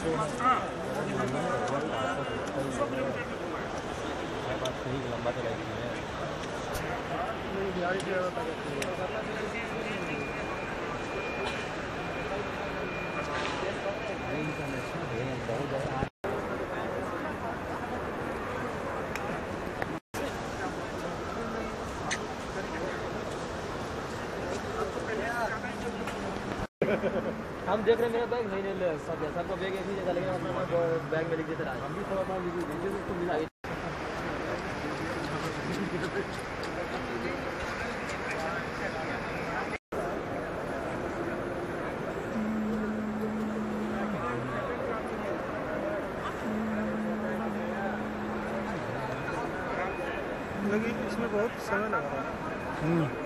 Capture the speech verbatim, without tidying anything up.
लंबा चलाई हम देख रहे हैं मेरा बैग नहीं ले सब सबका बैग एक ही जगह लेकिन मतलब बैग में लिख देते रहा हम भी थोड़ा बहुत लिख देंगे तो मिला लगी इसमें बहुत समय लगा रहा है।